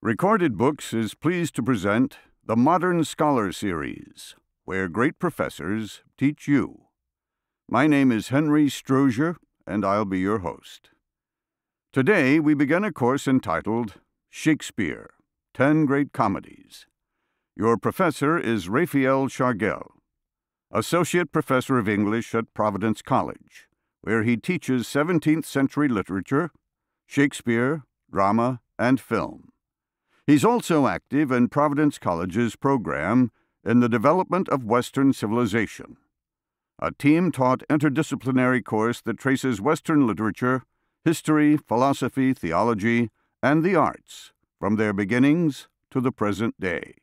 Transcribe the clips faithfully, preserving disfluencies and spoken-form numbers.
Recorded Books is pleased to present the Modern Scholar Series, where great professors teach you. My name is Henry Strozier, and I'll be your host. Today, we begin a course entitled Shakespeare, Ten Great Comedies. Your professor is Raphael Shargel, Associate Professor of English at Providence College, where he teaches seventeenth century literature, Shakespeare, drama, and film. He's also active in Providence College's program in the development of Western civilization, a team-taught interdisciplinary course that traces Western literature, history, philosophy, theology, and the arts from their beginnings to the present day.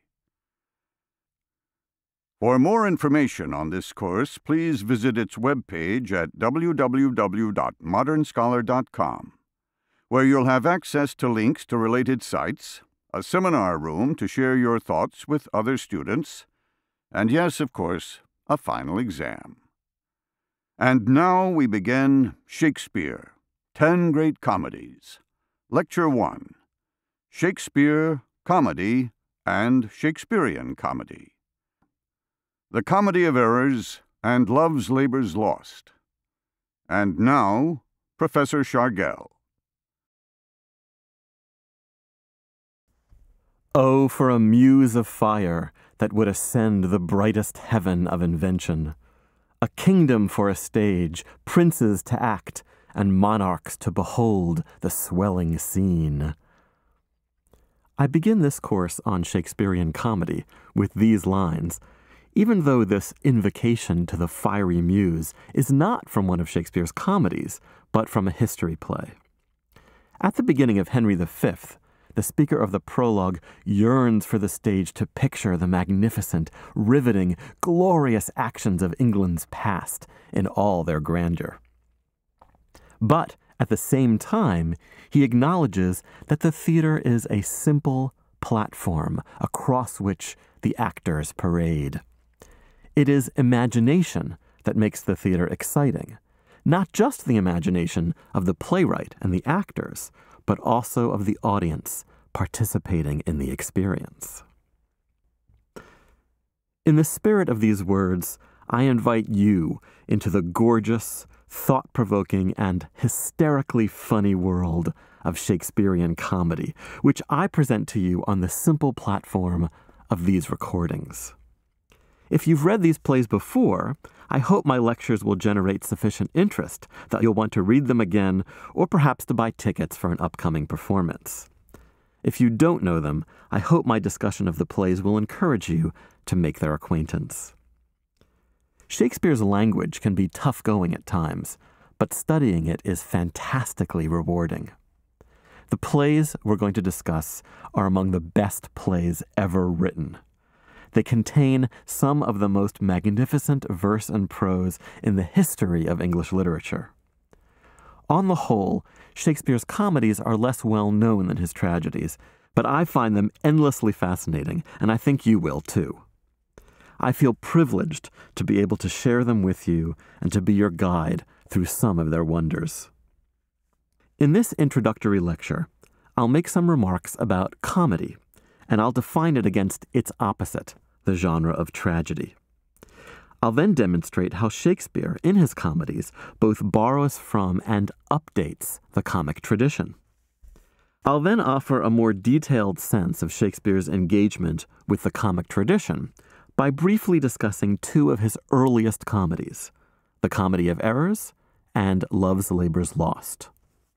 For more information on this course, please visit its webpage at w w w dot modern scholar dot com, where you'll have access to links to related sites, a seminar room to share your thoughts with other students, and yes, of course, a final exam. And now we begin Shakespeare, Ten Great Comedies. Lecture one, Shakespeare, Comedy, and Shakespearean Comedy. The Comedy of Errors and Love's Labour's Lost. And now, Professor Shargel. Oh, for a muse of fire that would ascend the brightest heaven of invention, a kingdom for a stage, princes to act, and monarchs to behold the swelling scene. I begin this course on Shakespearean comedy with these lines, even though this invocation to the fiery muse is not from one of Shakespeare's comedies, but from a history play. At the beginning of Henry the Fifth, the speaker of the prologue yearns for the stage to picture the magnificent, riveting, glorious actions of England's past in all their grandeur. But at the same time, he acknowledges that the theater is a simple platform across which the actors parade. It is imagination that makes the theater exciting, not just the imagination of the playwright and the actors, but also of the audience participating in the experience. In the spirit of these words, I invite you into the gorgeous, thought-provoking, and hysterically funny world of Shakespearean comedy, which I present to you on the simple platform of these recordings. If you've read these plays before, I hope my lectures will generate sufficient interest that you'll want to read them again or perhaps to buy tickets for an upcoming performance. If you don't know them, I hope my discussion of the plays will encourage you to make their acquaintance. Shakespeare's language can be tough going at times, but studying it is fantastically rewarding. The plays we're going to discuss are among the best plays ever written. They contain some of the most magnificent verse and prose in the history of English literature. On the whole, Shakespeare's comedies are less well known than his tragedies, but I find them endlessly fascinating, and I think you will too. I feel privileged to be able to share them with you and to be your guide through some of their wonders. In this introductory lecture, I'll make some remarks about comedy, and I'll define it against its opposite, the genre of tragedy. I'll then demonstrate how Shakespeare, in his comedies, both borrows from and updates the comic tradition. I'll then offer a more detailed sense of Shakespeare's engagement with the comic tradition by briefly discussing two of his earliest comedies, The Comedy of Errors and Love's Labour's Lost.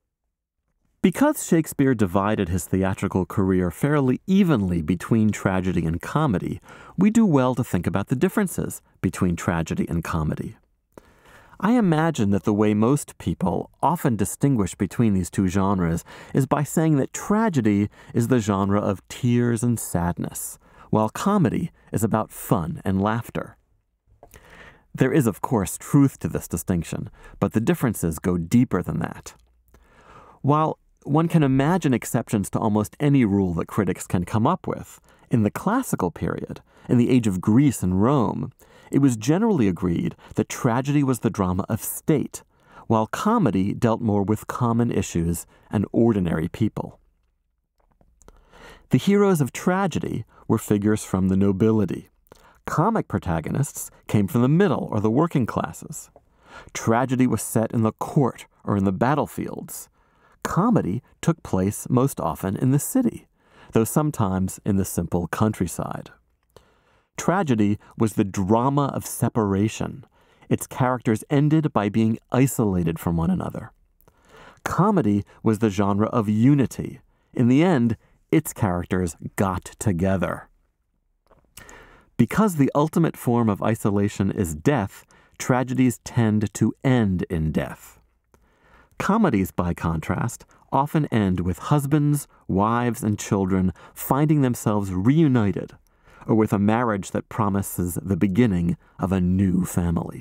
Because Shakespeare divided his theatrical career fairly evenly between tragedy and comedy, we do well to think about the differences between tragedy and comedy. I imagine that the way most people often distinguish between these two genres is by saying that tragedy is the genre of tears and sadness, while comedy is about fun and laughter. There is, of course, truth to this distinction, but the differences go deeper than that. While one can imagine exceptions to almost any rule that critics can come up with, in the classical period, in the age of Greece and Rome, it was generally agreed that tragedy was the drama of state, while comedy dealt more with common issues and ordinary people. The heroes of tragedy were figures from the nobility. Comic protagonists came from the middle or the working classes. Tragedy was set in the court or in the battlefields. Comedy took place most often in the city, though sometimes in the simple countryside. Tragedy was the drama of separation. Its characters ended by being isolated from one another. Comedy was the genre of unity. In the end, its characters got together. Because the ultimate form of isolation is death, tragedies tend to end in death. Comedies, by contrast, often end with husbands, wives, and children finding themselves reunited, or with a marriage that promises the beginning of a new family.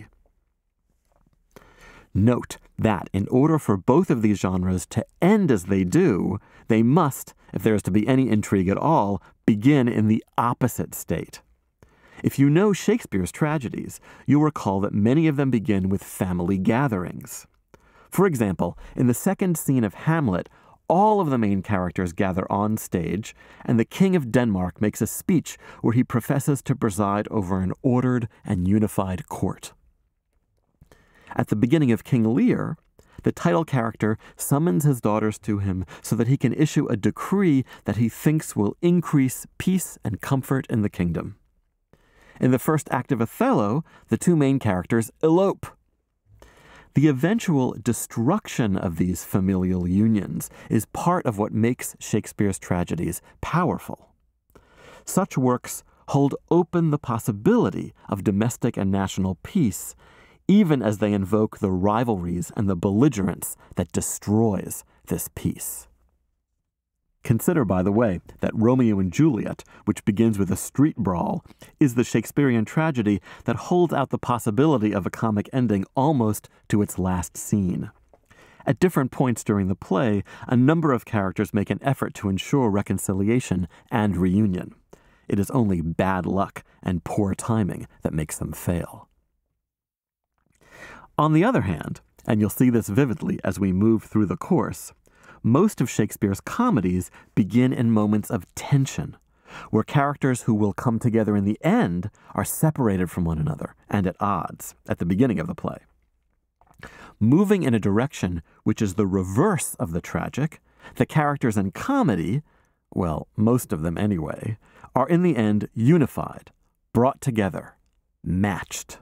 Note that in order for both of these genres to end as they do, they must, if there is to be any intrigue at all, begin in the opposite state. If you know Shakespeare's tragedies, you'll recall that many of them begin with family gatherings. For example, in the second scene of Hamlet, all of the main characters gather on stage, and the King of Denmark makes a speech where he professes to preside over an ordered and unified court. At the beginning of King Lear, the title character summons his daughters to him so that he can issue a decree that he thinks will increase peace and comfort in the kingdom. In the first act of Othello, the two main characters elope. The eventual destruction of these familial unions is part of what makes Shakespeare's tragedies powerful. Such works hold open the possibility of domestic and national peace, even as they invoke the rivalries and the belligerence that destroys this peace. Consider, by the way, that Romeo and Juliet, which begins with a street brawl, is the Shakespearean tragedy that holds out the possibility of a comic ending almost to its last scene. At different points during the play, a number of characters make an effort to ensure reconciliation and reunion. It is only bad luck and poor timing that makes them fail. On the other hand, and you'll see this vividly as we move through the course, most of Shakespeare's comedies begin in moments of tension, where characters who will come together in the end are separated from one another and at odds at the beginning of the play. Moving in a direction which is the reverse of the tragic, the characters in comedy, well, most of them anyway, are in the end unified, brought together, matched.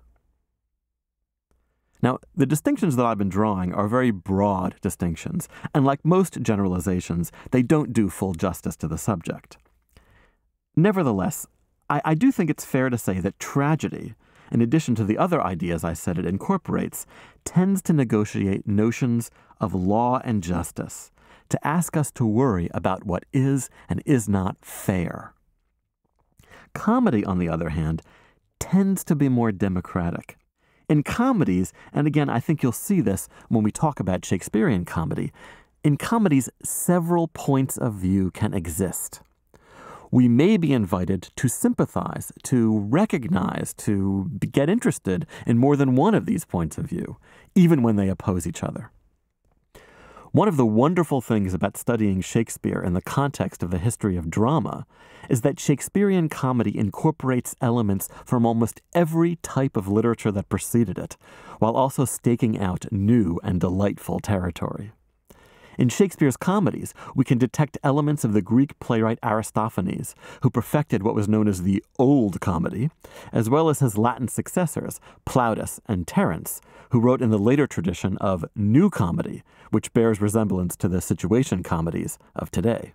Now, the distinctions that I've been drawing are very broad distinctions, and like most generalizations, they don't do full justice to the subject. Nevertheless, I, I do think it's fair to say that tragedy, in addition to the other ideas I said it incorporates, tends to negotiate notions of law and justice, to ask us to worry about what is and is not fair. Comedy, on the other hand, tends to be more democratic. In comedies, and again, I think you'll see this when we talk about Shakespearean comedy, in comedies, several points of view can exist. We may be invited to sympathize, to recognize, to get interested in more than one of these points of view, even when they oppose each other. One of the wonderful things about studying Shakespeare in the context of the history of drama is that Shakespearean comedy incorporates elements from almost every type of literature that preceded it, while also staking out new and delightful territory. In Shakespeare's comedies, we can detect elements of the Greek playwright Aristophanes, who perfected what was known as the Old Comedy, as well as his Latin successors, Plautus and Terence, who wrote in the later tradition of New Comedy, which bears resemblance to the situation comedies of today.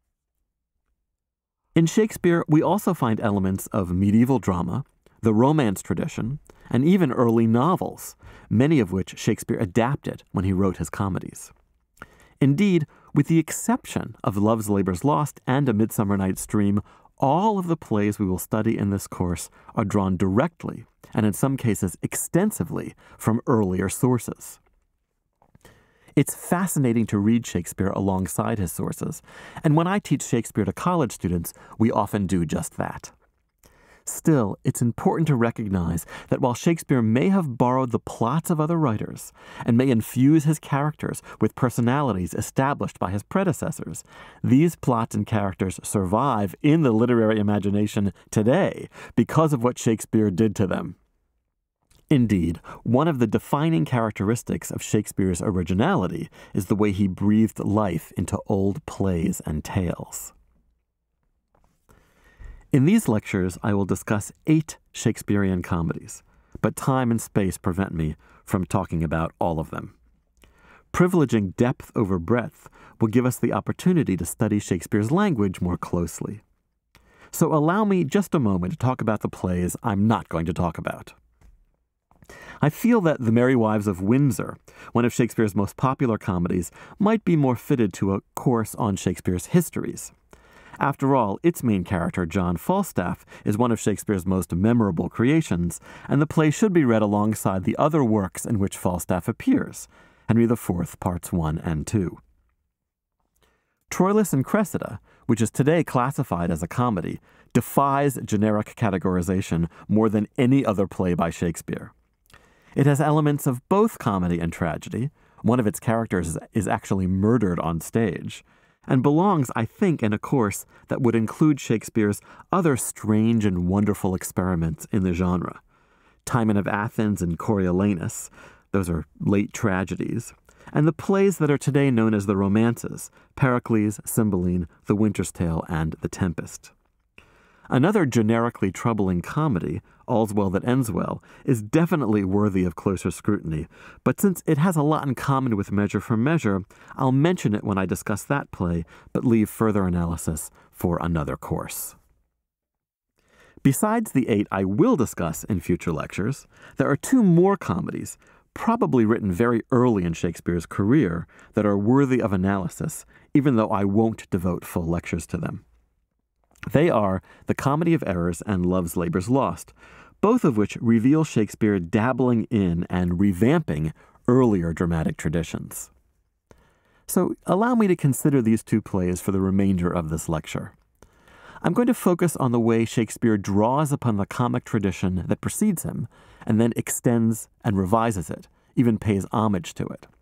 In Shakespeare, we also find elements of medieval drama, the Romance tradition, and even early novels, many of which Shakespeare adapted when he wrote his comedies. Indeed, with the exception of Love's Labour's Lost and A Midsummer Night's Dream, all of the plays we will study in this course are drawn directly, and in some cases extensively, from earlier sources. It's fascinating to read Shakespeare alongside his sources, and when I teach Shakespeare to college students, we often do just that. Still, it's important to recognize that while Shakespeare may have borrowed the plots of other writers and may infuse his characters with personalities established by his predecessors, these plots and characters survive in the literary imagination today because of what Shakespeare did to them. Indeed, one of the defining characteristics of Shakespeare's originality is the way he breathed life into old plays and tales. In these lectures, I will discuss eight Shakespearean comedies, but time and space prevent me from talking about all of them. Privileging depth over breadth will give us the opportunity to study Shakespeare's language more closely. So allow me just a moment to talk about the plays I'm not going to talk about. I feel that The Merry Wives of Windsor, one of Shakespeare's most popular comedies, might be more fitted to a course on Shakespeare's histories. After all, its main character, John Falstaff, is one of Shakespeare's most memorable creations, and the play should be read alongside the other works in which Falstaff appears, Henry the Fourth, Parts one and two. Troilus and Cressida, which is today classified as a comedy, defies generic categorization more than any other play by Shakespeare. It has elements of both comedy and tragedy. One of its characters is actually murdered on stage, and belongs, I think, in a course that would include Shakespeare's other strange and wonderful experiments in the genre. Timon of Athens and Coriolanus, those are late tragedies, and the plays that are today known as the romances, Pericles, Cymbeline, The Winter's Tale, and The Tempest. Another generically troubling comedy, All's Well That Ends Well, is definitely worthy of closer scrutiny, but since it has a lot in common with Measure for Measure, I'll mention it when I discuss that play, but leave further analysis for another course. Besides the eight I will discuss in future lectures, there are two more comedies, probably written very early in Shakespeare's career, that are worthy of analysis, even though I won't devote full lectures to them. They are The Comedy of Errors and Love's Labour's Lost, both of which reveal Shakespeare dabbling in and revamping earlier dramatic traditions. So allow me to consider these two plays for the remainder of this lecture. I'm going to focus on the way Shakespeare draws upon the comic tradition that precedes him, and then extends and revises it, even pays homage to it.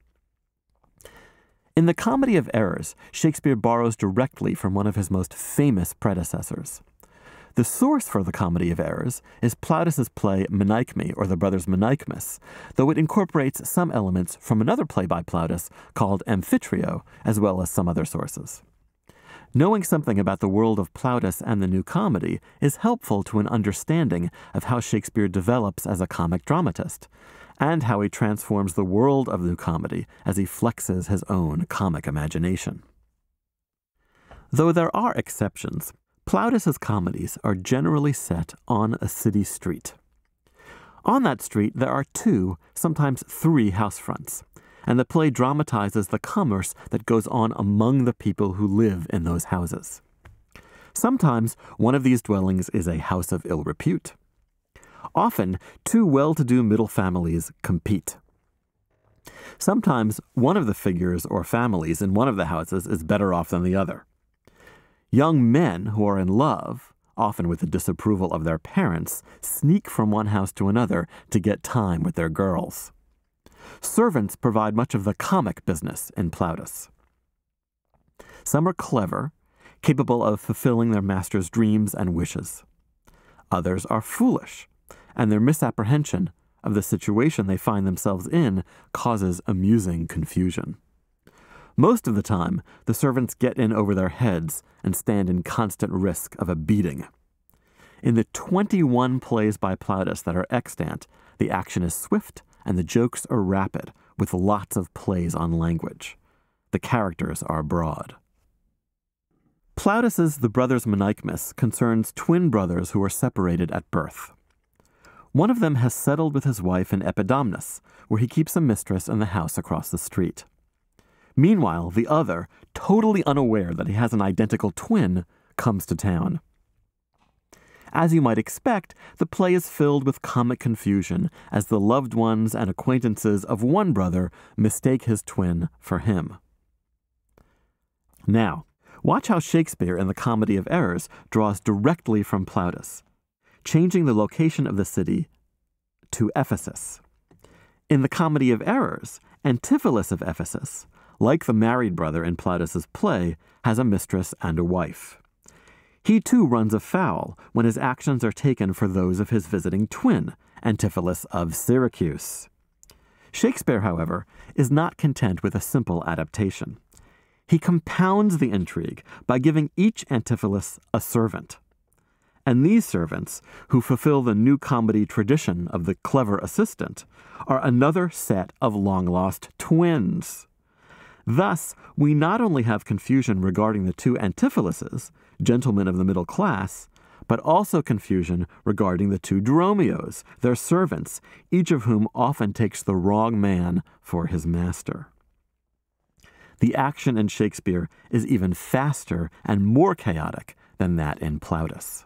In The Comedy of Errors, Shakespeare borrows directly from one of his most famous predecessors. The source for The Comedy of Errors is Plautus's play Menechmi, or The Brothers Menechmus, though it incorporates some elements from another play by Plautus called Amphitrio, as well as some other sources. Knowing something about the world of Plautus and the New Comedy is helpful to an understanding of how Shakespeare develops as a comic dramatist, and how he transforms the world of New Comedy as he flexes his own comic imagination. Though there are exceptions, Plautus's comedies are generally set on a city street. On that street there are two, sometimes three house fronts, and the play dramatizes the commerce that goes on among the people who live in those houses. Sometimes one of these dwellings is a house of ill repute. Often, two well-to-do middle families compete. Sometimes one of the figures or families in one of the houses is better off than the other. Young men who are in love, often with the disapproval of their parents, sneak from one house to another to get time with their girls. Servants provide much of the comic business in Plautus. Some are clever, capable of fulfilling their master's dreams and wishes. Others are foolish, and their misapprehension of the situation they find themselves in causes amusing confusion. Most of the time, the servants get in over their heads and stand in constant risk of a beating. In the twenty-one plays by Plautus that are extant, the action is swift and the jokes are rapid, with lots of plays on language. The characters are broad. Plautus's The Brothers Menechmus concerns twin brothers who are separated at birth. One of them has settled with his wife in Epidamnus, where he keeps a mistress in the house across the street. Meanwhile, the other, totally unaware that he has an identical twin, comes to town. As you might expect, the play is filled with comic confusion as the loved ones and acquaintances of one brother mistake his twin for him. Now, watch how Shakespeare in The Comedy of Errors draws directly from Plautus. changing the location of the city to Ephesus. In the Comedy of Errors, Antipholus of Ephesus, like the married brother in Plautus's play, has a mistress and a wife. He too runs afoul when his actions are taken for those of his visiting twin, Antipholus of Syracuse. Shakespeare, however, is not content with a simple adaptation. He compounds the intrigue by giving each Antipholus a servant. And these servants, who fulfill the new comedy tradition of the clever assistant, are another set of long-lost twins. Thus, we not only have confusion regarding the two Antipholuses, gentlemen of the middle class, but also confusion regarding the two Dromios, their servants, each of whom often takes the wrong man for his master. The action in Shakespeare is even faster and more chaotic than that in Plautus.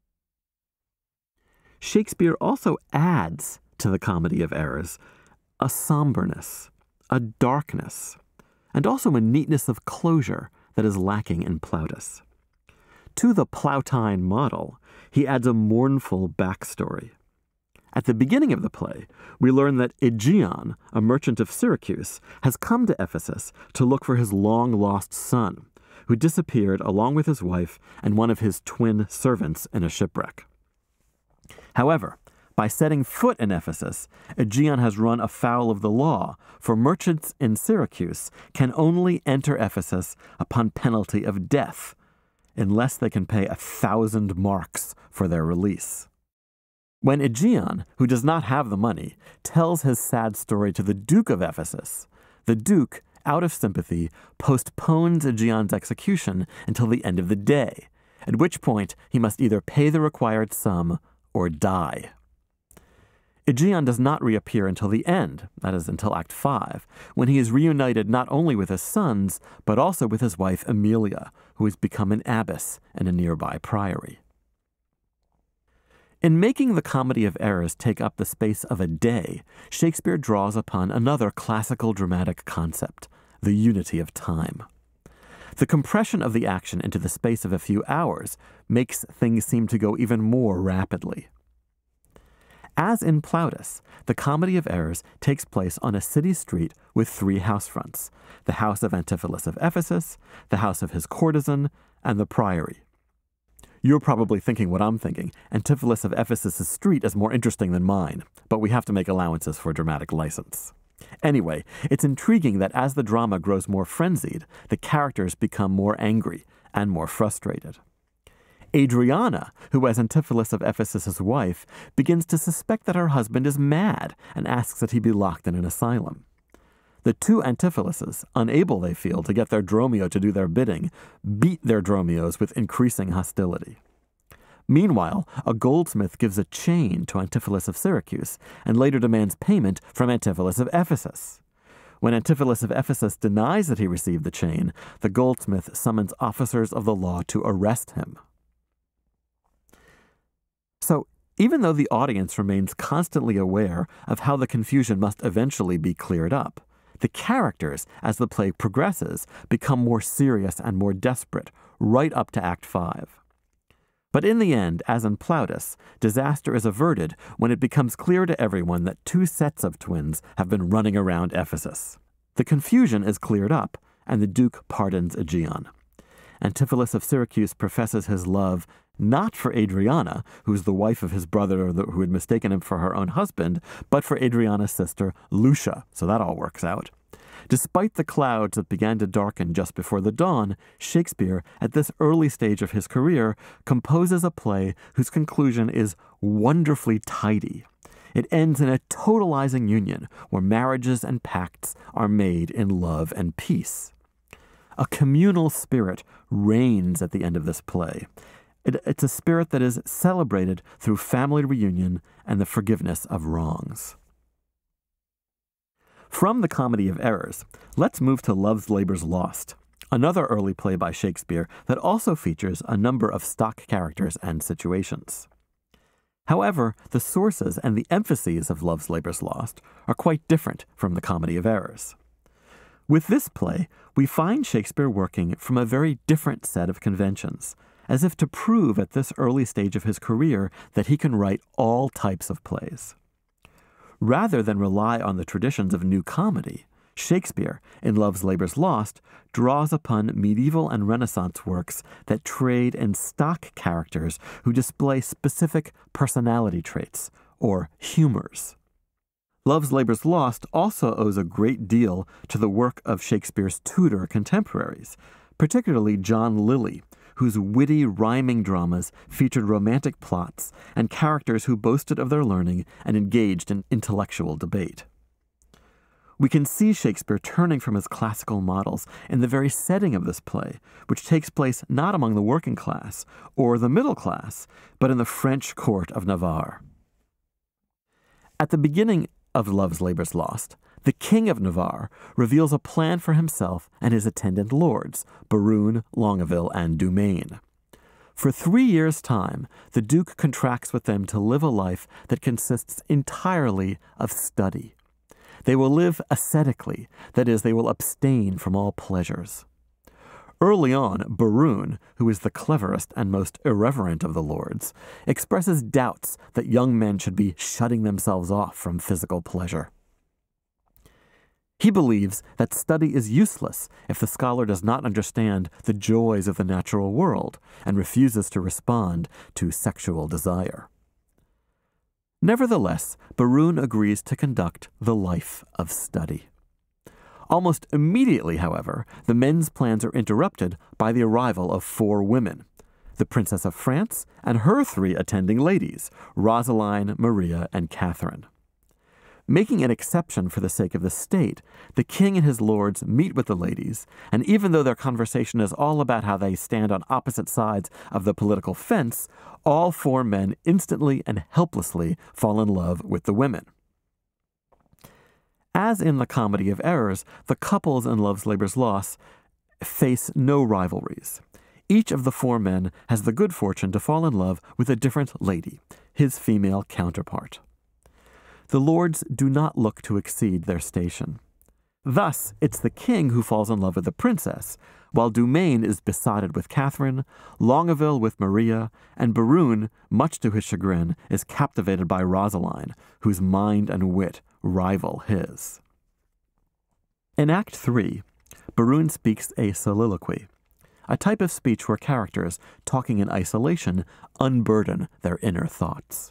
Shakespeare also adds to the Comedy of Errors a somberness, a darkness, and also a neatness of closure that is lacking in Plautus. To the Plautine model, he adds a mournful backstory. At the beginning of the play, we learn that Aegeon, a merchant of Syracuse, has come to Ephesus to look for his long-lost son, who disappeared along with his wife and one of his twin servants in a shipwreck. However, by setting foot in Ephesus, Aegeon has run afoul of the law, for merchants in Syracuse can only enter Ephesus upon penalty of death, unless they can pay a thousand marks for their release. When Aegeon, who does not have the money, tells his sad story to the Duke of Ephesus, the Duke, out of sympathy, postpones Aegeon's execution until the end of the day, at which point he must either pay the required sum or die. Aegeon does not reappear until the end, that is, until Act five, when he is reunited not only with his sons, but also with his wife Emilia, who has become an abbess in a nearby priory. In making the Comedy of Errors take up the space of a day, Shakespeare draws upon another classical dramatic concept, the unity of time. The compression of the action into the space of a few hours makes things seem to go even more rapidly. As in Plautus, the Comedy of Errors takes place on a city street with three house fronts: the house of Antipholus of Ephesus, the house of his courtesan, and the priory. You're probably thinking what I'm thinking. Antipholus of Ephesus' street is more interesting than mine, but we have to make allowances for dramatic license. Anyway, it's intriguing that as the drama grows more frenzied, the characters become more angry and more frustrated. Adriana, who as Antipholus of Ephesus' wife, begins to suspect that her husband is mad and asks that he be locked in an asylum. The two Antipholuses, unable, they feel, to get their Dromio to do their bidding, beat their Dromios with increasing hostility. Meanwhile, a goldsmith gives a chain to Antipholus of Syracuse and later demands payment from Antipholus of Ephesus. When Antipholus of Ephesus denies that he received the chain, the goldsmith summons officers of the law to arrest him. So, even though the audience remains constantly aware of how the confusion must eventually be cleared up, the characters, as the play progresses, become more serious and more desperate, right up to Act five. But in the end, as in Plautus, disaster is averted when it becomes clear to everyone that two sets of twins have been running around Ephesus. The confusion is cleared up, and the Duke pardons Aegeon. Antipholus of Syracuse professes his love not for Adriana, who's the wife of his brother who had mistaken him for her own husband, but for Adriana's sister, Lucia, so that all works out. Despite the clouds that began to darken just before the dawn, Shakespeare, at this early stage of his career, composes a play whose conclusion is wonderfully tidy. It ends in a totalizing union where marriages and pacts are made in love and peace. A communal spirit reigns at the end of this play. It, it's a spirit that is celebrated through family reunion and the forgiveness of wrongs. From the Comedy of Errors, let's move to Love's Labour's Lost, another early play by Shakespeare that also features a number of stock characters and situations. However, the sources and the emphases of Love's Labour's Lost are quite different from the Comedy of Errors. With this play, we find Shakespeare working from a very different set of conventions, as if to prove at this early stage of his career that he can write all types of plays. Rather than rely on the traditions of new comedy, Shakespeare, in Love's Labour's Lost, draws upon medieval and Renaissance works that trade in stock characters who display specific personality traits, or humors. Love's Labour's Lost also owes a great deal to the work of Shakespeare's Tudor contemporaries, particularly John Lilly, whose witty, rhyming dramas featured romantic plots and characters who boasted of their learning and engaged in intellectual debate. We can see Shakespeare turning from his classical models in the very setting of this play, which takes place not among the working class or the middle class, but in the French court of Navarre. At the beginning of Love's Labour's Lost, the King of Navarre reveals a plan for himself and his attendant lords, Berowne, Longueville, and Dumaine. For three years' time, the Duke contracts with them to live a life that consists entirely of study. They will live ascetically, that is, they will abstain from all pleasures. Early on, Berowne, who is the cleverest and most irreverent of the lords, expresses doubts that young men should be shutting themselves off from physical pleasure. He believes that study is useless if the scholar does not understand the joys of the natural world and refuses to respond to sexual desire. Nevertheless, Berowne agrees to conduct the life of study. Almost immediately, however, the men's plans are interrupted by the arrival of four women, the Princess of France and her three attending ladies, Rosaline, Maria, and Catherine. Making an exception for the sake of the state, the king and his lords meet with the ladies, and even though their conversation is all about how they stand on opposite sides of the political fence, all four men instantly and helplessly fall in love with the women. As in the Comedy of Errors, the couples in Love's Labour's Lost face no rivalries. Each of the four men has the good fortune to fall in love with a different lady, his female counterpart. The lords do not look to exceed their station. Thus, it's the king who falls in love with the princess, while Dumaine is besotted with Catherine, Longueville with Maria, and Berowne, much to his chagrin, is captivated by Rosaline, whose mind and wit rival his. In Act Three, Berowne speaks a soliloquy, a type of speech where characters, talking in isolation, unburden their inner thoughts.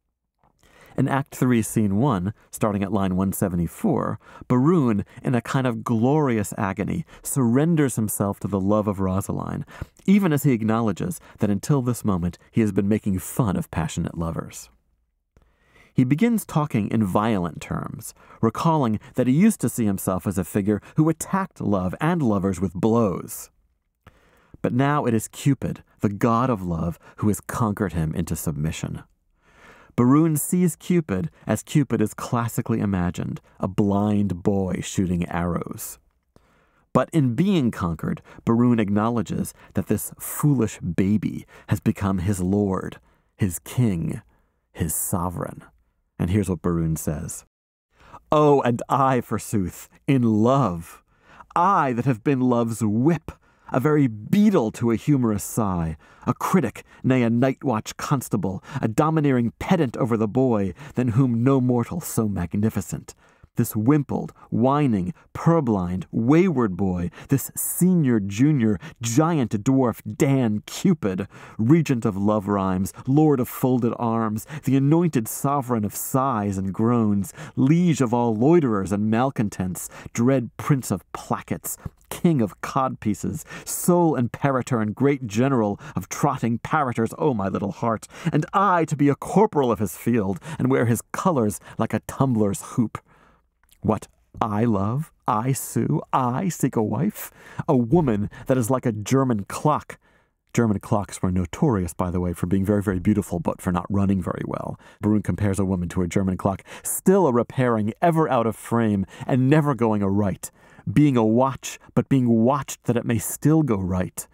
In Act three, Scene one, starting at line one seventy-four, Berowne, in a kind of glorious agony, surrenders himself to the love of Rosaline, even as he acknowledges that until this moment he has been making fun of passionate lovers. He begins talking in violent terms, recalling that he used to see himself as a figure who attacked love and lovers with blows. But now it is Cupid, the god of love, who has conquered him into submission. Berowne sees Cupid as Cupid is classically imagined, a blind boy shooting arrows. But in being conquered, Berowne acknowledges that this foolish baby has become his lord, his king, his sovereign. And here's what Berowne says. "Oh, and I, forsooth, in love, I that have been love's whip, a very beadle to a humorous sigh, a critic, nay, a night-watch constable, a domineering pedant over the boy, than whom no mortal so magnificent. This wimpled, whining, purblind, wayward boy, this senior, junior, giant dwarf Dan Cupid, regent of love rhymes, lord of folded arms, the anointed sovereign of sighs and groans, liege of all loiterers and malcontents, dread prince of plackets, king of codpieces, sole imperator and great general of trotting parroters, oh my little heart, and I to be a corporal of his field, and wear his colours like a tumbler's hoop. What, I love, I sue, I seek a wife? A woman that is like a German clock. German clocks were notorious, by the way, for being very, very beautiful, but for not running very well. Berowne compares a woman to a German clock, still a repairing, ever out of frame, and never going aright. Being a watch, but being watched that it may still go right.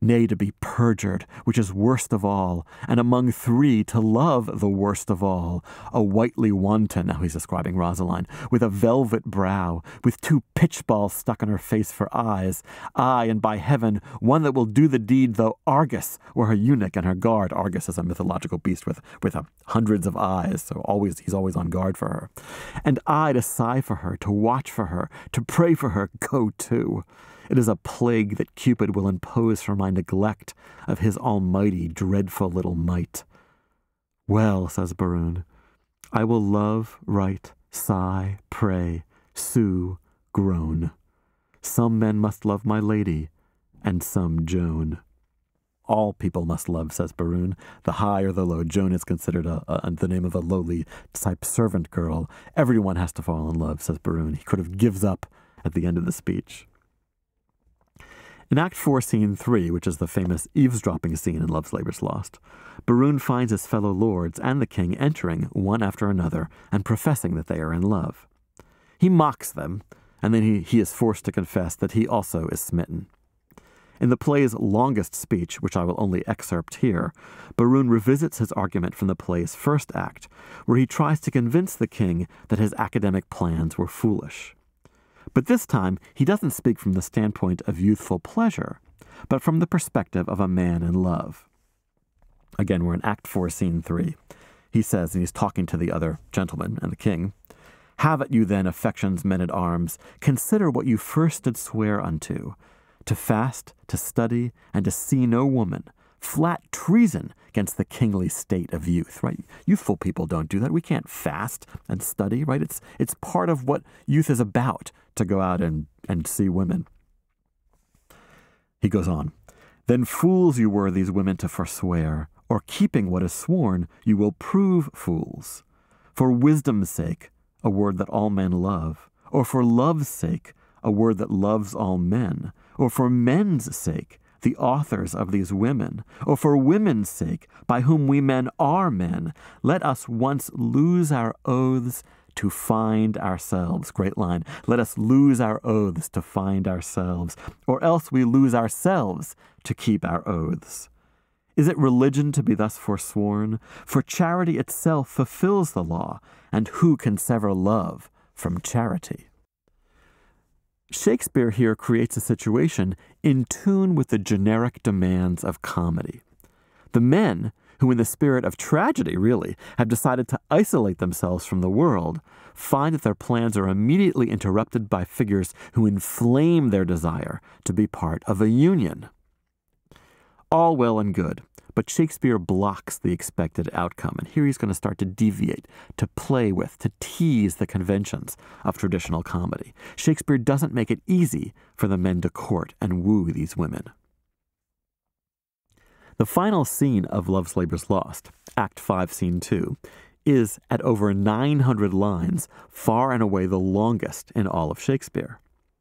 nay, to be perjured, which is worst of all, and among three to love the worst of all, a whitely wanton, now he's describing Rosaline, with a velvet brow, with two pitch balls stuck in her face for eyes, aye, and by heaven, one that will do the deed though Argus were her eunuch and her guard. Argus is a mythological beast with, with uh, hundreds of eyes, so always he's always on guard for her. And I to sigh for her, to watch for her, to pray for her, go too. It is a plague that Cupid will impose for my neglect of his almighty, dreadful little might. Well, says Berowne, I will love, write, sigh, pray, sue, groan. Some men must love my lady, and some Joan. All people must love, says Berowne, the high or the low. Joan is considered a, a, the name of a lowly type servant girl. Everyone has to fall in love, says Berowne. He could have gives up at the end of the speech. In Act four, Scene three, which is the famous eavesdropping scene in Love's Labour's Lost, Berowne finds his fellow lords and the king entering one after another and professing that they are in love. He mocks them, and then he, he is forced to confess that he also is smitten. In the play's longest speech, which I will only excerpt here, Berowne revisits his argument from the play's first act, where he tries to convince the king that his academic plans were foolish. But this time, he doesn't speak from the standpoint of youthful pleasure, but from the perspective of a man in love. Again, we're in Act four, Scene three. He says, and he's talking to the other gentlemen and the king, "Have at you then, affections, men-at-arms, consider what you first did swear unto, to fast, to study, and to see no woman, flat treason against the kingly state of youth," right? Youthful people don't do that. We can't fast and study, right? It's, it's part of what youth is about, to go out and, and see women. He goes on, "Then fools you were these women to forswear, or keeping what is sworn, you will prove fools. For wisdom's sake, a word that all men love, or for love's sake, a word that loves all men, or for men's sake, the authors of these women, or for women's sake, by whom we men are men, let us once lose our oaths to find ourselves." Great line. Let us lose our oaths to find ourselves, or else we lose ourselves to keep our oaths. Is it religion to be thus forsworn? For charity itself fulfills the law, and who can sever love from charity? Shakespeare here creates a situation in tune with the generic demands of comedy. The men, who in the spirit of tragedy, really, have decided to isolate themselves from the world, find that their plans are immediately interrupted by figures who inflame their desire to be part of a union. All well and good, but Shakespeare blocks the expected outcome, and here he's going to start to deviate, to play with, to tease the conventions of traditional comedy. Shakespeare doesn't make it easy for the men to court and woo these women. The final scene of Love's Labour's Lost, Act five, Scene two, is, at over nine hundred lines, far and away the longest in all of Shakespeare.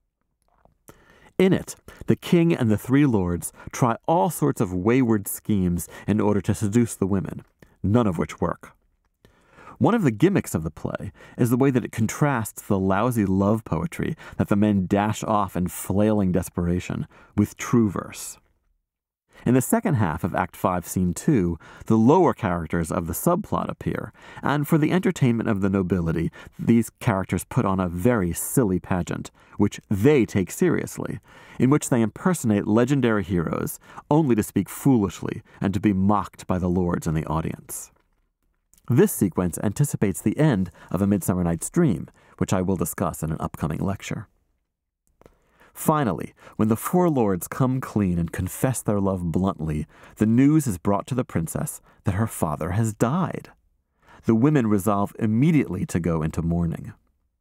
In it, the king and the three lords try all sorts of wayward schemes in order to seduce the women, none of which work. One of the gimmicks of the play is the way that it contrasts the lousy love poetry that the men dash off in flailing desperation with true verse. In the second half of Act five, Scene two, the lower characters of the subplot appear, and for the entertainment of the nobility, these characters put on a very silly pageant, which they take seriously, in which they impersonate legendary heroes, only to speak foolishly and to be mocked by the lords in the audience. This sequence anticipates the end of A Midsummer Night's Dream, which I will discuss in an upcoming lecture. Finally, when the four lords come clean and confess their love bluntly, the news is brought to the princess that her father has died. The women resolve immediately to go into mourning.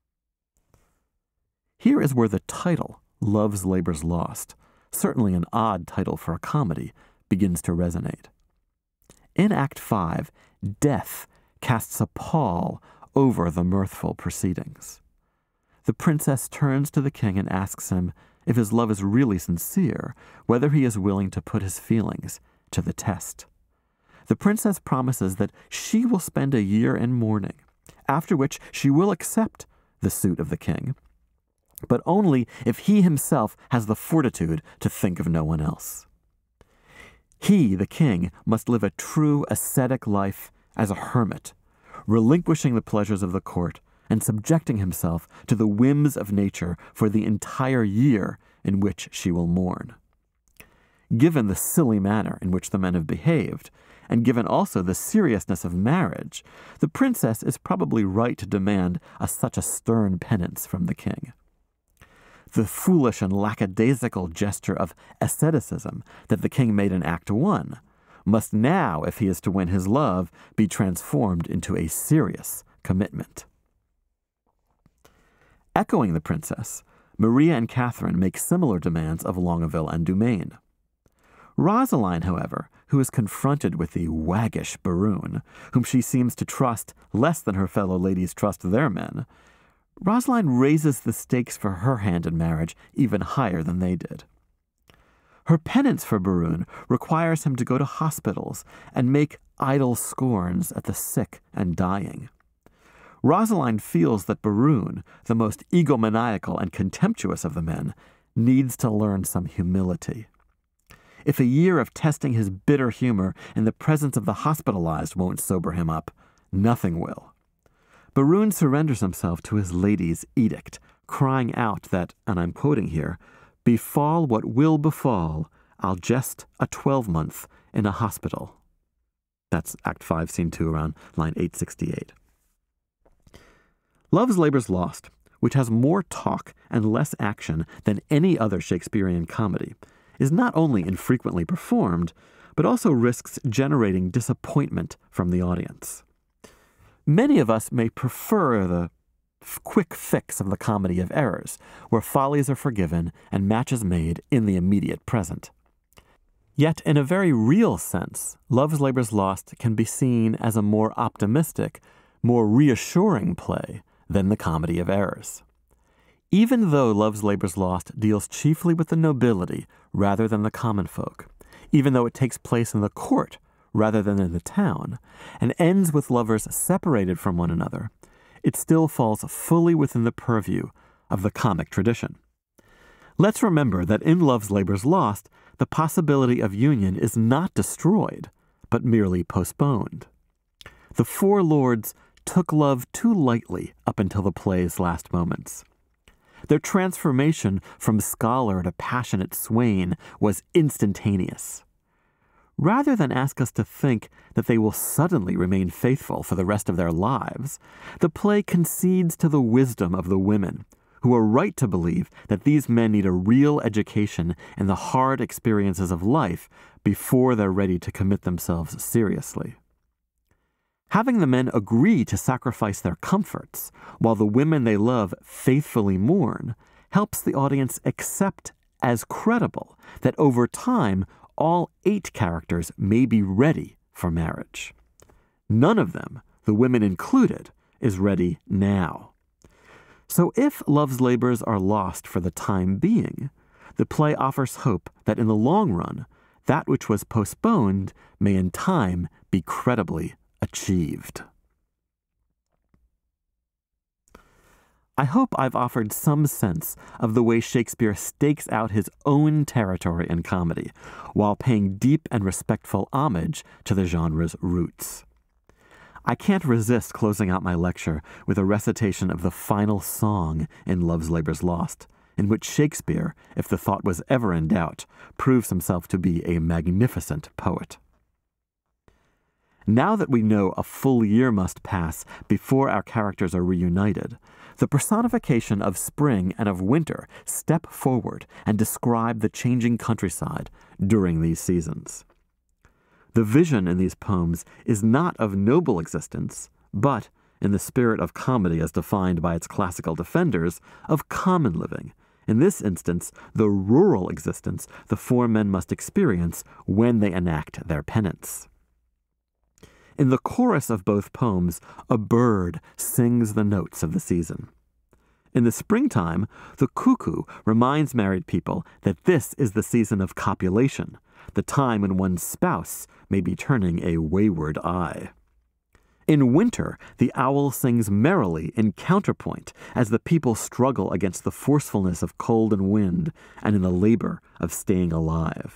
Here is where the title, Love's Labour's Lost, certainly an odd title for a comedy, begins to resonate. In Act five, death casts a pall over the mirthful proceedings. The princess turns to the king and asks him if his love is really sincere, whether he is willing to put his feelings to the test. The princess promises that she will spend a year in mourning, after which she will accept the suit of the king, but only if he himself has the fortitude to think of no one else. He, the king, must live a true ascetic life as a hermit, relinquishing the pleasures of the court and subjecting himself to the whims of nature for the entire year in which she will mourn. Given the silly manner in which the men have behaved, and given also the seriousness of marriage, the princess is probably right to demand a, such a stern penance from the king. The foolish and lackadaisical gesture of asceticism that the king made in Act One must now, if he is to win his love, be transformed into a serious commitment. Echoing the princess, Maria and Catherine make similar demands of Longueville and Dumaine. Rosaline, however, who is confronted with the waggish Baroon, whom she seems to trust less than her fellow ladies trust their men, Rosaline raises the stakes for her hand in marriage even higher than they did. Her penance for Baroon requires him to go to hospitals and make idle scorns at the sick and dying. Rosaline feels that Baroon, the most egomaniacal and contemptuous of the men, needs to learn some humility. If a year of testing his bitter humor in the presence of the hospitalized won't sober him up, nothing will. Baroon surrenders himself to his lady's edict, crying out that, and I'm quoting here, "Befall what will befall, I'll jest a twelvemonth in a hospital." That's Act five, Scene two, around line eight sixty-eight. Love's Labour's Lost, which has more talk and less action than any other Shakespearean comedy, is not only infrequently performed, but also risks generating disappointment from the audience. Many of us may prefer the quick fix of the comedy of errors, where follies are forgiven and matches made in the immediate present. Yet, in a very real sense, Love's Labour's Lost can be seen as a more optimistic, more reassuring play than the Comedy of Errors. Even though Love's Labour's Lost deals chiefly with the nobility rather than the common folk, even though it takes place in the court rather than in the town, and ends with lovers separated from one another, it still falls fully within the purview of the comic tradition. Let's remember that in Love's Labour's Lost, the possibility of union is not destroyed, but merely postponed. The four lords took love too lightly up until the play's last moments. Their transformation from scholar to passionate swain was instantaneous. Rather than ask us to think that they will suddenly remain faithful for the rest of their lives, the play concedes to the wisdom of the women, who are right to believe that these men need a real education in the hard experiences of life before they're ready to commit themselves seriously. Having the men agree to sacrifice their comforts while the women they love faithfully mourn helps the audience accept as credible that over time all eight characters may be ready for marriage. None of them, the women included, is ready now. So if Love's Labours are lost for the time being, the play offers hope that in the long run, that which was postponed may in time be credibly achieved. I hope I've offered some sense of the way Shakespeare stakes out his own territory in comedy, while paying deep and respectful homage to the genre's roots. I can't resist closing out my lecture with a recitation of the final song in Love's Labour's Lost, in which Shakespeare, if the thought was ever in doubt, proves himself to be a magnificent poet. Now that we know a full year must pass before our characters are reunited, the personification of spring and of winter step forward and describe the changing countryside during these seasons. The vision in these poems is not of noble existence, but, in the spirit of comedy as defined by its classical defenders, of common living, in this instance, the rural existence the four men must experience when they enact their penance. In the chorus of both poems, a bird sings the notes of the season. In the springtime, the cuckoo reminds married people that this is the season of copulation, the time when one's spouse may be turning a wayward eye. In winter, the owl sings merrily in counterpoint as the people struggle against the forcefulness of cold and wind and in the labor of staying alive.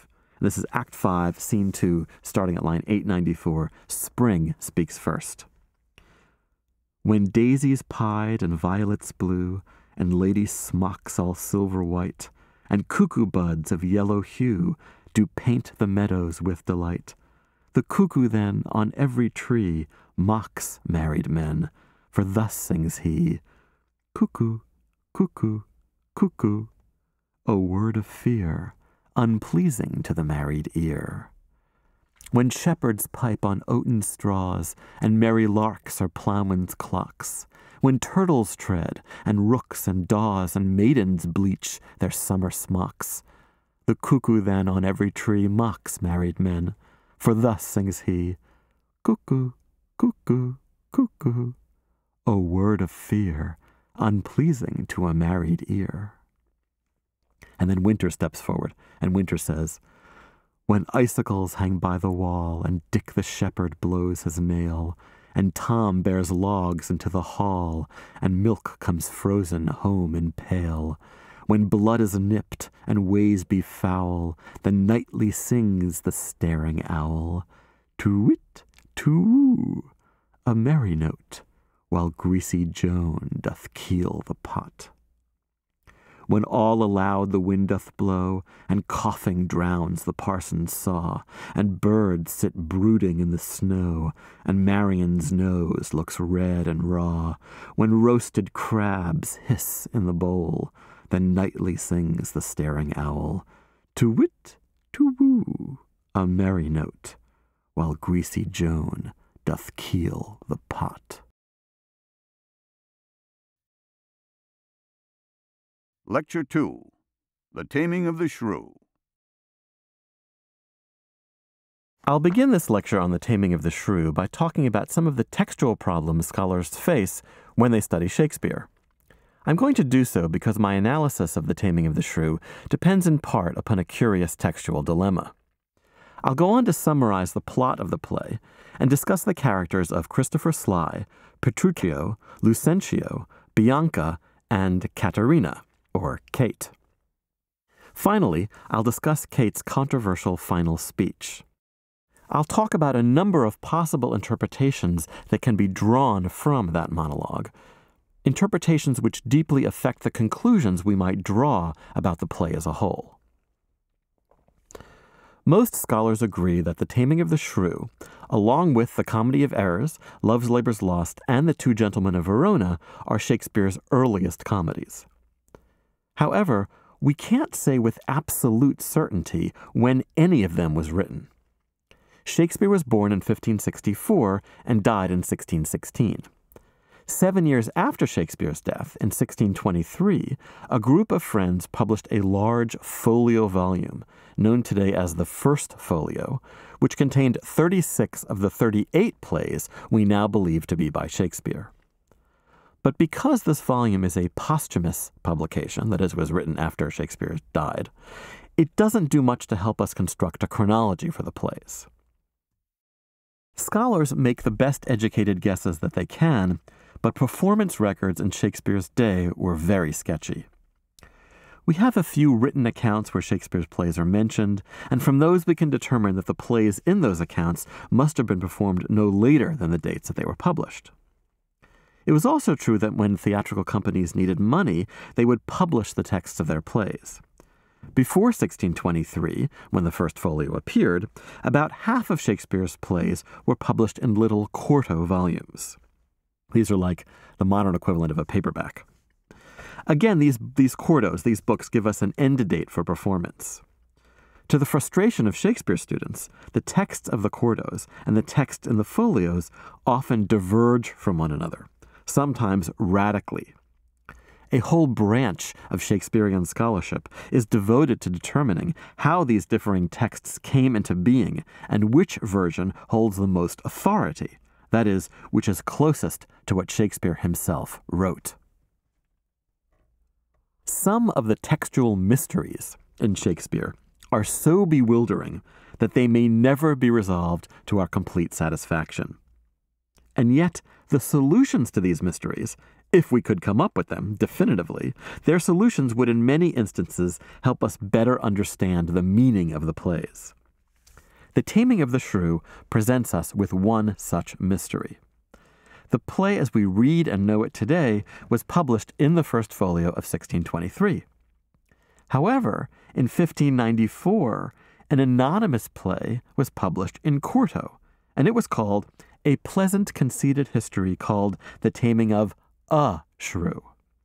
This is Act five, Scene two, starting at line eight ninety-four. Spring speaks first. When daisies pied and violets blue, and lady smocks all silver white, and cuckoo buds of yellow hue do paint the meadows with delight, the cuckoo then on every tree mocks married men, for thus sings he, cuckoo, cuckoo, cuckoo, a word of fear, unpleasing to the married ear. When shepherds pipe on oaten straws, and merry larks are ploughmen's clocks, when turtles tread, and rooks and daws and maidens bleach their summer smocks, the cuckoo then on every tree mocks married men, for thus sings he, cuckoo, cuckoo, cuckoo, a word of fear, unpleasing to a married ear. And then Winter steps forward, and Winter says, when icicles hang by the wall, and Dick the shepherd blows his nail, and Tom bears logs into the hall, and milk comes frozen home in pail, when blood is nipped, and ways be foul, then nightly sings the staring owl, to-wit, to-woo, a merry note, while greasy Joan doth keel the pot. When all aloud the wind doth blow, and coughing drowns the parson's saw, and birds sit brooding in the snow, and Marion's nose looks red and raw, when roasted crabs hiss in the bowl, then nightly sings the staring owl, to-wit, to-woo, a merry note, while greasy Joan doth keel the pot. Lecture two, The Taming of the Shrew. I'll begin this lecture on the taming of the shrew by talking about some of the textual problems scholars face when they study Shakespeare. I'm going to do so because my analysis of the taming of the shrew depends in part upon a curious textual dilemma. I'll go on to summarize the plot of the play and discuss the characters of Christopher Sly, Petruchio, Lucentio, Bianca, and Caterina, or Kate. Finally, I'll discuss Kate's controversial final speech. I'll talk about a number of possible interpretations that can be drawn from that monologue, interpretations which deeply affect the conclusions we might draw about the play as a whole. Most scholars agree that The Taming of the Shrew, along with The Comedy of Errors, Love's Labour's Lost, and The Two Gentlemen of Verona, are Shakespeare's earliest comedies. However, we can't say with absolute certainty when any of them was written. Shakespeare was born in fifteen sixty-four and died in sixteen sixteen. Seven years after Shakespeare's death, in sixteen twenty-three, a group of friends published a large folio volume, known today as the First Folio, which contained thirty-six of the thirty-eight plays we now believe to be by Shakespeare. But because this volume is a posthumous publication, that is, was written after Shakespeare died, it doesn't do much to help us construct a chronology for the plays. Scholars make the best educated guesses that they can, but performance records in Shakespeare's day were very sketchy. We have a few written accounts where Shakespeare's plays are mentioned, and from those we can determine that the plays in those accounts must have been performed no later than the dates that they were published. It was also true that when theatrical companies needed money, they would publish the texts of their plays. Before sixteen twenty-three, when the First Folio appeared, about half of Shakespeare's plays were published in little quarto volumes. These are like the modern equivalent of a paperback. Again, these, these quartos, these books, give us an end date for performance. To the frustration of Shakespeare students, the texts of the quartos and the text in the folios often diverge from one another, sometimes radically. A whole branch of Shakespearean scholarship is devoted to determining how these differing texts came into being and which version holds the most authority, that is, which is closest to what Shakespeare himself wrote. Some of the textual mysteries in Shakespeare are so bewildering that they may never be resolved to our complete satisfaction. And yet, the solutions to these mysteries, If we could come up with them definitively, their solutions would in many instances help us better understand the meaning of the plays. The Taming of the Shrew presents us with one such mystery. The play as we read and know it today was published in the first folio of sixteen twenty-three. However, in fifteen ninety-four, an anonymous play was published in quarto, and it was called A Pleasant Conceited History called The Taming of a Shrew.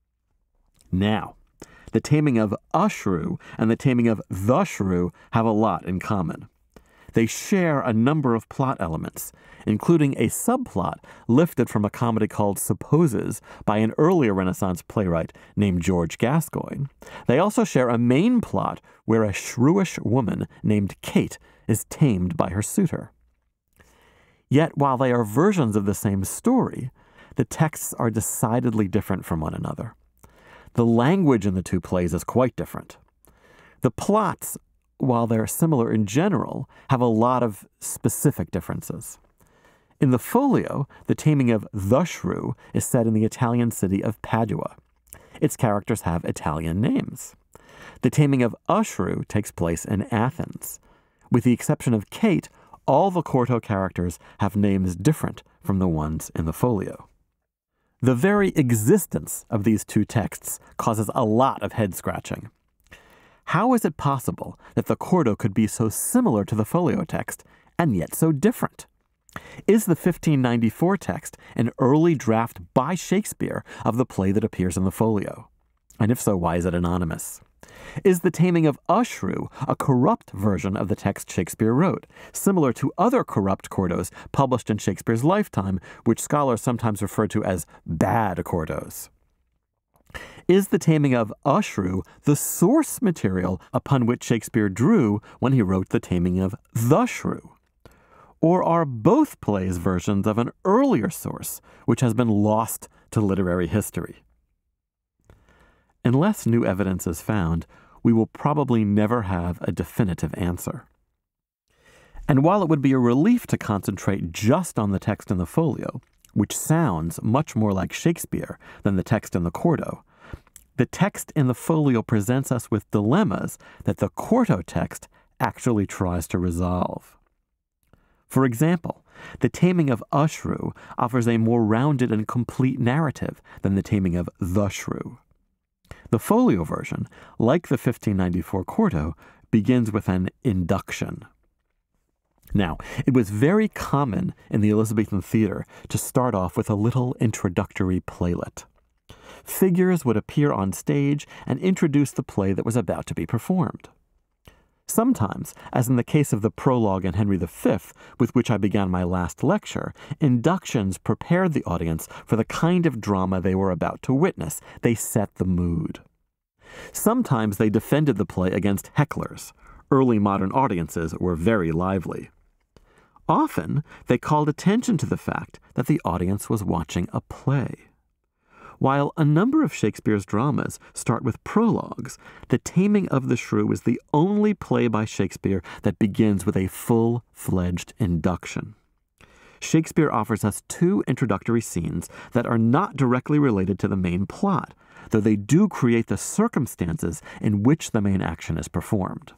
Now, the Taming of a Shrew and the Taming of the Shrew have a lot in common. They share a number of plot elements, including a subplot lifted from a comedy called Supposes by an earlier Renaissance playwright named George Gascoigne. They also share a main plot where a shrewish woman named Kate is tamed by her suitor. Yet, while they are versions of the same story, the texts are decidedly different from one another. The language in the two plays is quite different. The plots, while they're similar in general, have a lot of specific differences. In the folio, the Taming of the Shrew is set in the Italian city of Padua. Its characters have Italian names. The Taming of a Shrew takes place in Athens. With the exception of Kate, all the quarto characters have names different from the ones in the folio. The very existence of these two texts causes a lot of head-scratching. How is it possible that the quarto could be so similar to the folio text and yet so different? Is the fifteen ninety-four text an early draft by Shakespeare of the play that appears in the folio? And if so, why is it anonymous? Is the Taming of a Shrew a corrupt version of the text Shakespeare wrote, similar to other corrupt quartos published in Shakespeare's lifetime, which scholars sometimes refer to as bad quartos? Is the Taming of a Shrew the source material upon which Shakespeare drew when he wrote the Taming of the Shrew? Or are both plays versions of an earlier source, which has been lost to literary history? Unless new evidence is found, we will probably never have a definitive answer. And while it would be a relief to concentrate just on the text in the folio, which sounds much more like Shakespeare than the text in the quarto, the text in the folio presents us with dilemmas that the quarto text actually tries to resolve. For example, the Taming of a Shrew offers a more rounded and complete narrative than the Taming of the Shrew. The folio version, like the fifteen ninety-four quarto, begins with an induction. Now, it was very common in the Elizabethan theater to start off with a little introductory playlet. Figures would appear on stage and introduce the play that was about to be performed. Sometimes, as in the case of the prologue in Henry the Fifth, with which I began my last lecture, inductions prepared the audience for the kind of drama they were about to witness. They set the mood. Sometimes they defended the play against hecklers. Early modern audiences were very lively. Often, they called attention to the fact that the audience was watching a play. While a number of Shakespeare's dramas start with prologues, The Taming of the Shrew is the only play by Shakespeare that begins with a full-fledged induction. Shakespeare offers us two introductory scenes that are not directly related to the main plot, though they do create the circumstances in which the main action is performed.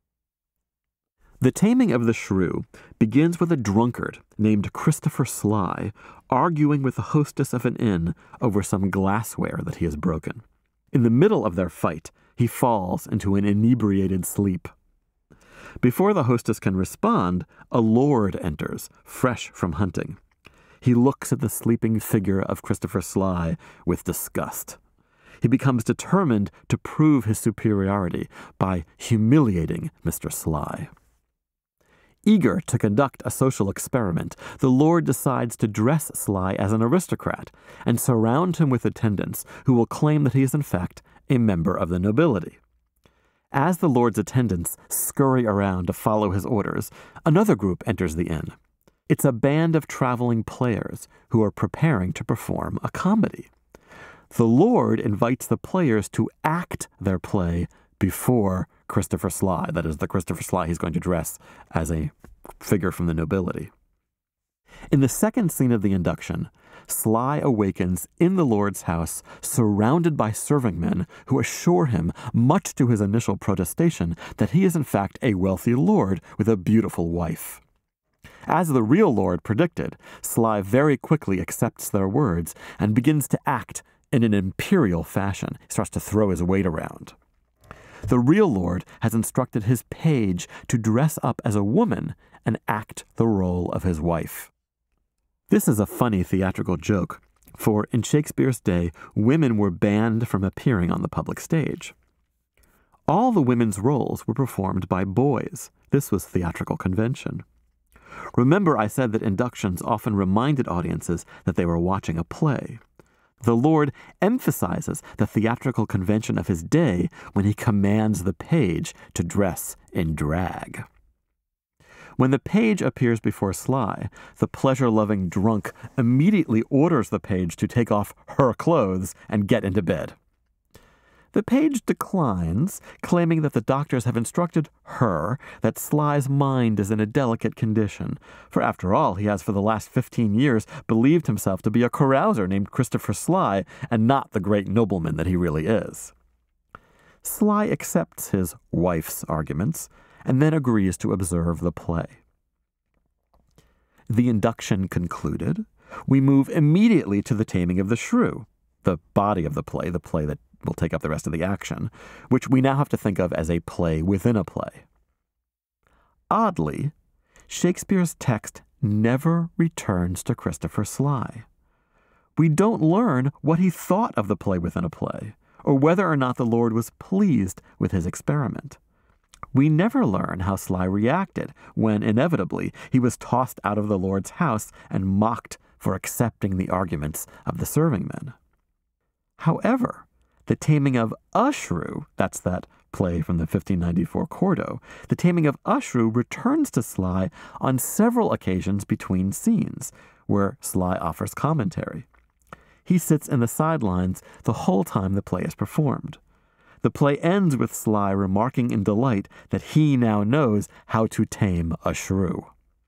The Taming of the Shrew begins with a drunkard named Christopher Sly arguing with the hostess of an inn over some glassware that he has broken. In the middle of their fight, he falls into an inebriated sleep. Before the hostess can respond, a lord enters, fresh from hunting. He looks at the sleeping figure of Christopher Sly with disgust. He becomes determined to prove his superiority by humiliating Mister Sly. Eager to conduct a social experiment, the lord decides to dress Sly as an aristocrat and surround him with attendants who will claim that he is in fact a member of the nobility. As the lord's attendants scurry around to follow his orders, another group enters the inn. It's a band of traveling players who are preparing to perform a comedy. The lord invites the players to act their play before Christopher Sly, that is, the Christopher Sly he's going to dress as a figure from the nobility. In the second scene of the induction, Sly awakens in the Lord's house, surrounded by serving men who assure him, much to his initial protestation, that he is in fact a wealthy lord with a beautiful wife. As the real lord predicted, Sly very quickly accepts their words and begins to act in an imperial fashion. He starts to throw his weight around. The real lord has instructed his page to dress up as a woman and act the role of his wife. This is a funny theatrical joke, for in Shakespeare's day, women were banned from appearing on the public stage. All the women's roles were performed by boys. This was theatrical convention. Remember, I said that inductions often reminded audiences that they were watching a play. The Lord emphasizes the theatrical convention of his day when he commands the page to dress in drag. When the page appears before Sly, the pleasure-loving drunk immediately orders the page to take off her clothes and get into bed. The page declines, claiming that the doctors have instructed her that Sly's mind is in a delicate condition, for after all, he has for the last fifteen years believed himself to be a carouser named Christopher Sly and not the great nobleman that he really is. Sly accepts his wife's arguments and then agrees to observe the play. The induction concluded, we move immediately to the taming of the shrew, the body of the play, the play that will take up the rest of the action, which we now have to think of as a play within a play. Oddly, Shakespeare's text never returns to Christopher Sly. We don't learn what he thought of the play within a play, or whether or not the Lord was pleased with his experiment. We never learn how Sly reacted when, inevitably, he was tossed out of the Lord's house and mocked for accepting the arguments of the serving men. However, the taming of a shrew, that's that play from the fifteen ninety-four quarto, the taming of a shrew returns to Sly on several occasions between scenes, where Sly offers commentary. He sits in the sidelines the whole time the play is performed. The play ends with Sly remarking in delight that he now knows how to tame a shrew.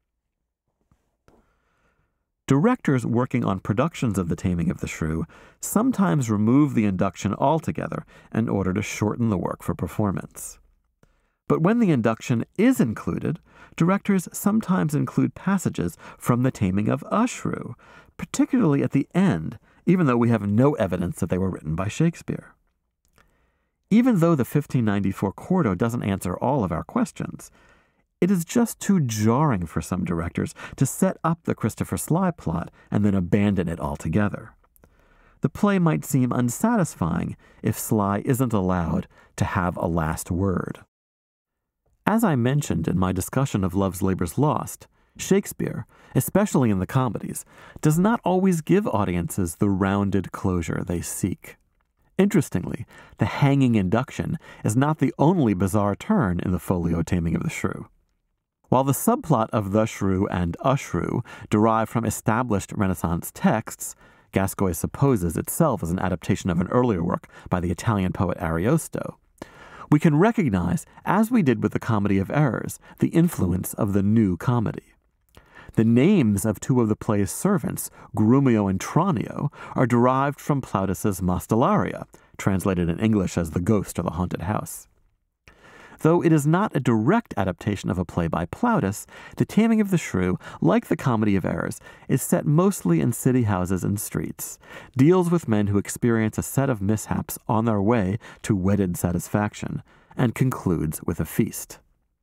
Directors working on productions of The Taming of the Shrew sometimes remove the induction altogether in order to shorten the work for performance. But when the induction is included, directors sometimes include passages from The Taming of a Shrew, particularly at the end, even though we have no evidence that they were written by Shakespeare. Even though the fifteen ninety-four quarto doesn't answer all of our questions, it is just too jarring for some directors to set up the Christopher Sly plot and then abandon it altogether. The play might seem unsatisfying if Sly isn't allowed to have a last word. As I mentioned in my discussion of Love's Labour's Lost, Shakespeare, especially in the comedies, does not always give audiences the rounded closure they seek. Interestingly, the hanging induction is not the only bizarre turn in the folio Taming of the Shrew. While the subplot of The Shrew and A Shrew derive from established Renaissance texts, Gascoigne supposes itself as an adaptation of an earlier work by the Italian poet Ariosto, we can recognize, as we did with the Comedy of Errors, the influence of the new comedy. The names of two of the play's servants, Grumio and Tranio, are derived from Plautus's Mostellaria, translated in English as the ghost or the haunted house. Though it is not a direct adaptation of a play by Plautus, The Taming of the Shrew, like the Comedy of Errors, is set mostly in city houses and streets, deals with men who experience a set of mishaps on their way to wedded satisfaction, and concludes with a feast.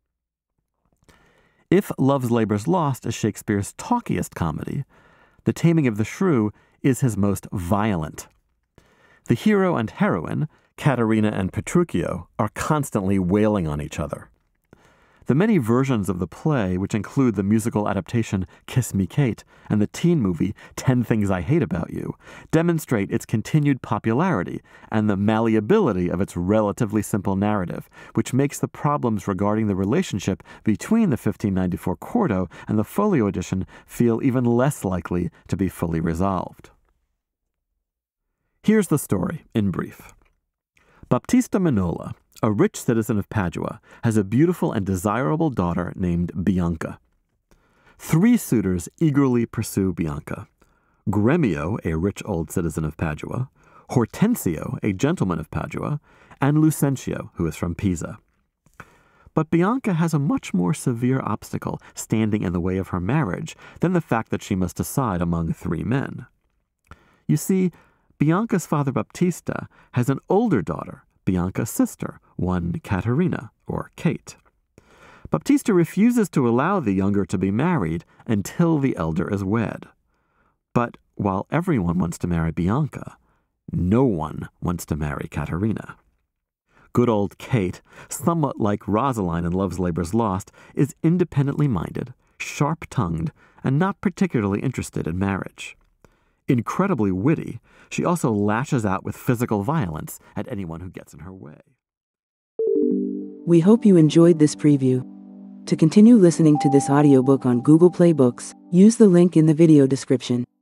If Love's Labour's Lost is Shakespeare's talkiest comedy, The Taming of the Shrew is his most violent. The hero and heroine, Caterina and Petruchio, are constantly wailing on each other. The many versions of the play, which include the musical adaptation Kiss Me Kate and the teen movie Ten Things I Hate About You, demonstrate its continued popularity and the malleability of its relatively simple narrative, which makes the problems regarding the relationship between the fifteen ninety-four quarto and the folio edition feel even less likely to be fully resolved. Here's the story, in brief. Baptista Minola, a rich citizen of Padua, has a beautiful and desirable daughter named Bianca. Three suitors eagerly pursue Bianca: Gremio, a rich old citizen of Padua; Hortensio, a gentleman of Padua; and Lucentio, who is from Pisa. But Bianca has a much more severe obstacle standing in the way of her marriage than the fact that she must decide among three men. You see, Bianca's father Baptista has an older daughter, Bianca's sister, one Caterina, or Kate. Baptista refuses to allow the younger to be married until the elder is wed. But while everyone wants to marry Bianca, no one wants to marry Caterina. Good old Kate, somewhat like Rosaline in Love's Labour's Lost, is independently minded, sharp-tongued, and not particularly interested in marriage. Incredibly witty, she also lashes out with physical violence at anyone who gets in her way. We hope you enjoyed this preview. To continue listening to this audiobook on Google Play Books, use the link in the video description.